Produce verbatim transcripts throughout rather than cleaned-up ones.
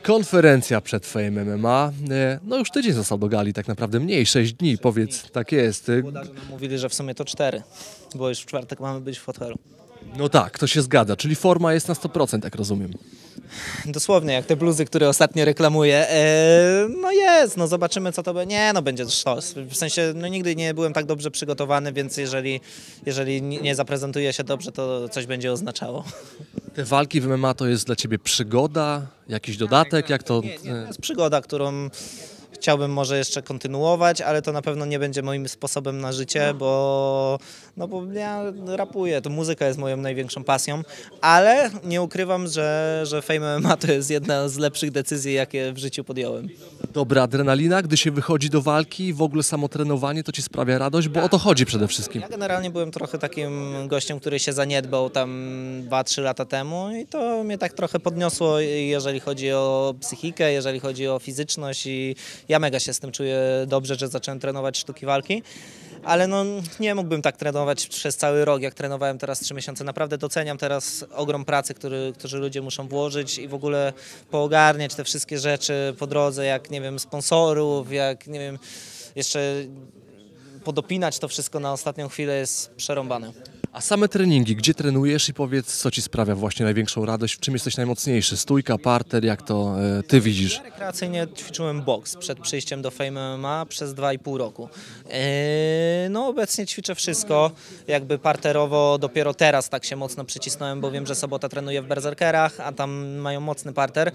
Konferencja przed Fame M M A. E, No już tydzień został do gali, tak naprawdę mniej, sześć dni, powiedz, tak jest. E, Włodarze nam mówili, że w sumie to cztery, bo już w czwartek mamy być w hotelu. No tak, to się zgadza, czyli forma jest na sto procent, jak rozumiem. Dosłownie, jak te bluzy, które ostatnio reklamuję. E, no jest, no zobaczymy co to będzie. Nie, no będzie sztos. W sensie, no nigdy nie byłem tak dobrze przygotowany, więc jeżeli, jeżeli nie zaprezentuję się dobrze, to coś będzie oznaczało. Te walki w M M A to jest dla ciebie przygoda, jakiś dodatek, jak to... Nie, nie, to jest przygoda, którą chciałbym może jeszcze kontynuować, ale to na pewno nie będzie moim sposobem na życie, bo, no bo ja rapuję, to muzyka jest moją największą pasją, ale nie ukrywam, że, że Fame M M A to jest jedna z lepszych decyzji, jakie w życiu podjąłem. Dobra adrenalina, gdy się wychodzi do walki, w ogóle samo trenowanie to ci sprawia radość, bo o to chodzi przede wszystkim. Ja generalnie byłem trochę takim gościem, który się zaniedbał tam dwa trzy lata temu i to mnie tak trochę podniosło, jeżeli chodzi o psychikę, jeżeli chodzi o fizyczność i ja mega się z tym czuję dobrze, że zacząłem trenować sztuki walki, ale no nie mógłbym tak trenować przez cały rok, jak trenowałem teraz trzy miesiące. Naprawdę doceniam teraz ogrom pracy, który, którzy ludzie muszą włożyć i w ogóle poogarniać te wszystkie rzeczy po drodze, jak nie wiem, sponsorów, jak nie wiem, jeszcze podopinać to wszystko na ostatnią chwilę jest przerąbane. A same treningi, gdzie trenujesz i powiedz, co ci sprawia właśnie największą radość, w czym jesteś najmocniejszy? Stójka, parter, jak to e, ty widzisz? Ja rekreacyjnie ćwiczyłem boks przed przyjściem do Fame M M A przez dwa i pół roku. Yy, no obecnie ćwiczę wszystko, jakby parterowo dopiero teraz tak się mocno przycisnąłem, bo wiem, że Sobota trenuje w Berserkerach, a tam mają mocny parter.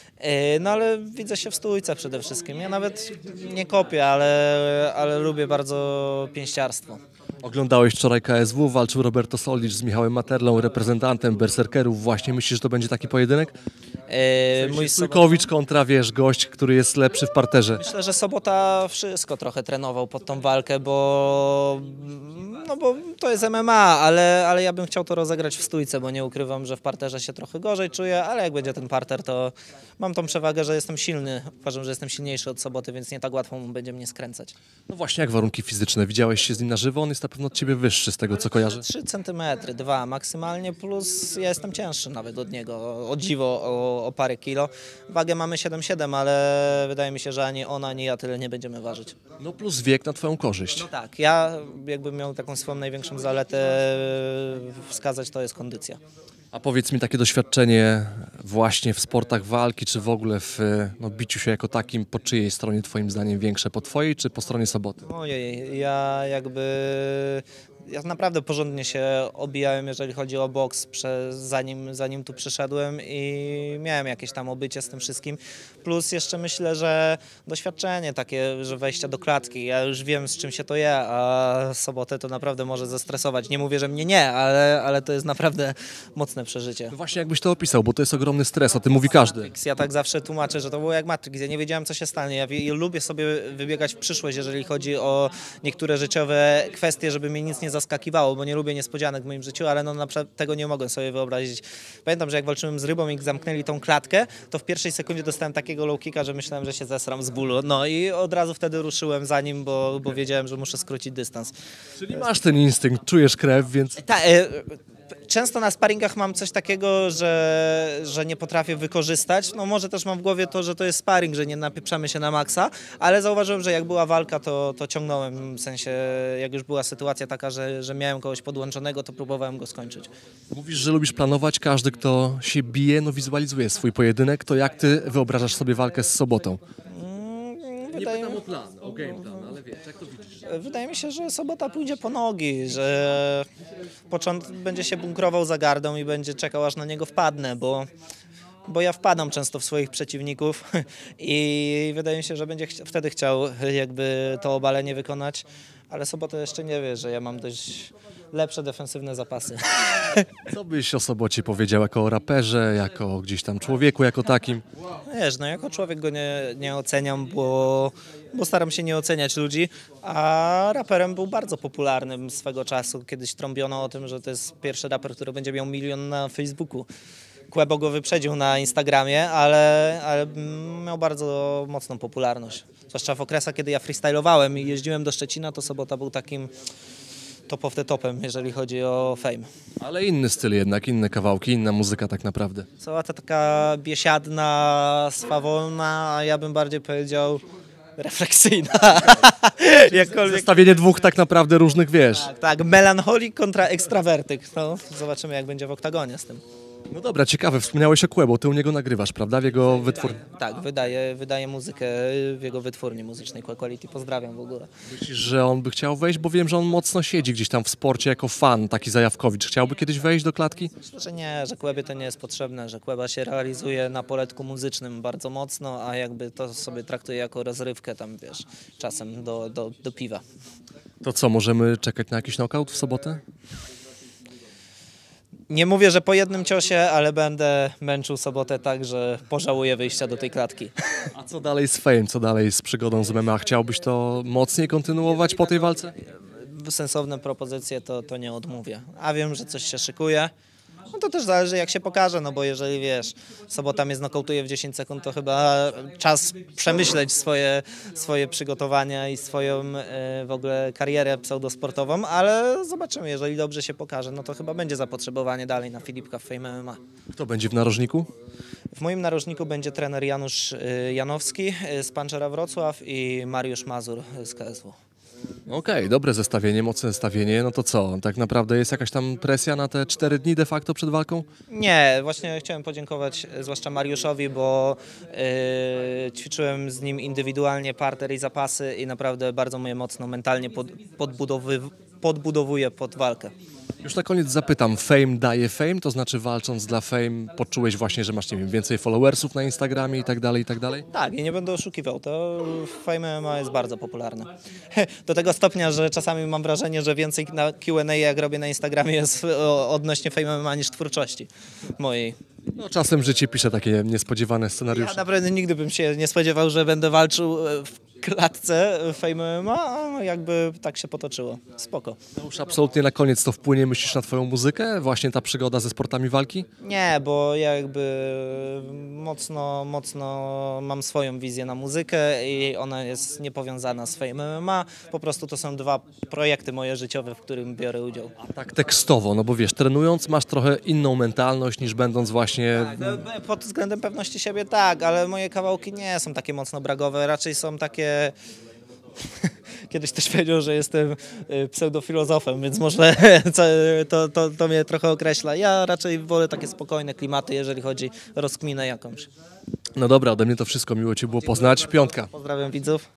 No ale widzę się w stójce przede wszystkim. Ja nawet nie kopię, ale, ale lubię bardzo pięściarstwo. Oglądałeś wczoraj K S W, walczył Roberto Soldic z Michałem Materlą, reprezentantem Berserkerów. Właśnie myślisz, że to będzie taki pojedynek? Yy, mój Stójkowicz kontra, wiesz, gość, który jest lepszy w parterze. Myślę, że Sobota wszystko trochę trenował pod tą walkę, bo, no bo to jest M M A, ale, ale ja bym chciał to rozegrać w stójce, bo nie ukrywam, że w parterze się trochę gorzej czuję, ale jak będzie ten parter, to mam tą przewagę, że jestem silny. Uważam, że jestem silniejszy od Soboty, więc nie tak łatwo mu będzie mnie skręcać. No właśnie, jak warunki fizyczne? Widziałeś się z nim na żywo? On jest na pewno od ciebie wyższy, z tego co kojarzę. trzy centymetry, dwa maksymalnie, plus ja jestem cięższy nawet od niego, o dziwo, o, o parę kilo. Wagę mamy siedem siedem, ale wydaje mi się, że ani ona, ani ja tyle nie będziemy ważyć. No plus wiek na twoją korzyść. No tak, ja jakbym miał taką swoją największą zaletę wskazać, to jest kondycja. A powiedz mi, takie doświadczenie właśnie w sportach walki, czy w ogóle w no, biciu się jako takim, po czyjej stronie twoim zdaniem większe? Po twojej, czy po stronie Soboty? Ojej, ja jakby... Ja naprawdę porządnie się obijałem, jeżeli chodzi o boks, przez, zanim, zanim tu przyszedłem i miałem jakieś tam obycie z tym wszystkim. Plus jeszcze myślę, że doświadczenie takie, że wejścia do klatki. Ja już wiem, z czym się to je, a Sobotę to naprawdę może zestresować. Nie mówię, że mnie nie, ale, ale to jest naprawdę mocne przeżycie. No właśnie, jakbyś to opisał, bo to jest ogromny stres, o tym mówi każdy. Ja tak zawsze tłumaczę, że to było jak Matrix. Ja nie wiedziałem, co się stanie. Ja, ja lubię sobie wybiegać w przyszłość, jeżeli chodzi o niektóre życiowe kwestie, żeby mnie nic nie zaskakiwało, bo nie lubię niespodzianek w moim życiu, ale no naprawdę tego nie mogłem sobie wyobrazić. Pamiętam, że jak walczyłem z rybą i zamknęli tą klatkę, to w pierwszej sekundzie dostałem takiego low kicka, że myślałem, że się zesram z bólu. No i od razu wtedy ruszyłem za nim, bo, bo wiedziałem, że muszę skrócić dystans. Czyli masz ten instynkt, czujesz krew, więc... Ta, e, Często na sparingach mam coś takiego, że, że nie potrafię wykorzystać. No może też mam w głowie to, że to jest sparing, że nie napieprzamy się na maksa, ale zauważyłem, że jak była walka, to, to ciągnąłem, w sensie jak już była sytuacja taka, że, że miałem kogoś podłączonego, to próbowałem go skończyć. Mówisz, że lubisz planować, każdy kto się bije, no wizualizuje swój pojedynek, to jak ty wyobrażasz sobie walkę z Sobotą? Wydaje... o plan, o game plan, ale wiesz, jak to widzisz? Wydaje mi się, że Sobota pójdzie po nogi, że począt będzie się bunkrował za gardą i będzie czekał, aż na niego wpadnę, bo, bo ja wpadam często w swoich przeciwników i wydaje mi się, że będzie ch wtedy chciał jakby to obalenie wykonać, ale Sobota jeszcze nie wie, że ja mam dość lepsze defensywne zapasy. Co byś o Sobocie powiedział jako o raperze, jako gdzieś tam człowieku, jako takim? Wiesz, no jako człowiek go nie, nie oceniam, bo, bo staram się nie oceniać ludzi, a raperem był bardzo popularnym swego czasu. Kiedyś trąbiono o tym, że to jest pierwszy raper, który będzie miał milion na Facebooku. Quebo go wyprzedził na Instagramie, ale, ale miał bardzo mocną popularność. Zwłaszcza w okresach, kiedy ja freestylowałem i jeździłem do Szczecina, to Sobota był takim top of the topem, jeżeli chodzi o fame. Ale inny styl jednak, inne kawałki, inna muzyka tak naprawdę. Cała ta taka biesiadna, swawolna, a ja bym bardziej powiedział refleksyjna. Jakkolwiek. Zestawienie dwóch tak naprawdę różnych, wiesz. Tak, tak, melancholik kontra ekstrawertyk. No, zobaczymy, jak będzie w oktagonie z tym. No dobra, ciekawe, wspomniałeś o Kłebo, ty u niego nagrywasz, prawda, w jego wytwórni. Tak, wydaje, wydaje muzykę w jego wytwórni muzycznej Quality. Pozdrawiam w ogóle. Myślisz, że on by chciał wejść, bo wiem, że on mocno siedzi gdzieś tam w sporcie jako fan, taki Zajawkowicz. Chciałby kiedyś wejść do klatki? Myślę, że nie, że Kłębie to nie jest potrzebne, że Kłęba się realizuje na poletku muzycznym bardzo mocno, a jakby to sobie traktuje jako rozrywkę tam, wiesz, czasem do, do, do piwa. To co, możemy czekać na jakiś knockout w sobotę? Nie mówię, że po jednym ciosie, ale będę męczył sobotę tak, że pożałuję wyjścia do tej klatki. A co dalej z Fame, co dalej z przygodą z M M A? Chciałbyś to mocniej kontynuować po tej walce? Sensowne propozycje to, to nie odmówię, a wiem, że coś się szykuje. No to też zależy, jak się pokaże, no bo jeżeli wiesz, sobota mnie znokautuje w dziesięć sekund, to chyba czas przemyśleć swoje, swoje przygotowania i swoją e, w ogóle karierę pseudosportową, ale zobaczymy, jeżeli dobrze się pokaże, no to chyba będzie zapotrzebowanie dalej na Filipka w Fame M M A. Kto będzie w narożniku? W moim narożniku będzie trener Janusz e, Janowski e, z Punchera Wrocław i Mariusz Mazur z K S W. Okej, dobre zestawienie, mocne zestawienie. No to co, tak naprawdę jest jakaś tam presja na te cztery dni de facto przed walką? Nie, właśnie chciałem podziękować e, zwłaszcza Mariuszowi, bo e, ćwiczyłem z nim indywidualnie parter i zapasy i naprawdę bardzo mnie mocno mentalnie pod, podbudowy, podbudowuje pod walkę. Już na koniec zapytam, Fame daje Fame? To znaczy walcząc dla Fame poczułeś właśnie, że masz, nie wiem, więcej followersów na Instagramie i tak dalej, i tak dalej? Tak, i nie będę oszukiwał, to Fame M M A jest bardzo popularne. Do tego stopnia, że czasami mam wrażenie, że więcej na Q and A jak robię na Instagramie jest o, odnośnie Fame M M A niż twórczości mojej. No czasem życie pisze takie niespodziewane Ja scenariusze. naprawdę nigdy bym się nie spodziewał, że będę walczył e, w klatce Fame M M A, a jakby tak się potoczyło. Spoko. No już absolutnie na koniec to wpłynie, myślisz, na twoją muzykę? Właśnie ta przygoda ze sportami walki? Nie, bo ja jakby mocno, mocno mam swoją wizję na muzykę i ona jest niepowiązana z Fame M M A. Po prostu to są dwa projekty moje życiowe, w którym biorę udział. Tak tekstowo, no bo wiesz, trenując masz trochę inną mentalność niż będąc właśnie... No, pod względem pewności siebie tak, ale moje kawałki nie są takie mocno bragowe, raczej są takie... Kiedyś też powiedział, że jestem y, pseudofilozofem, więc może co- to, to, to mnie trochę określa. Ja raczej wolę takie spokojne klimaty, jeżeli chodzi o rozkminę jakąś. No dobra, ode mnie to wszystko, miło cię było poznać. Piątka. Pozdrawiam widzów.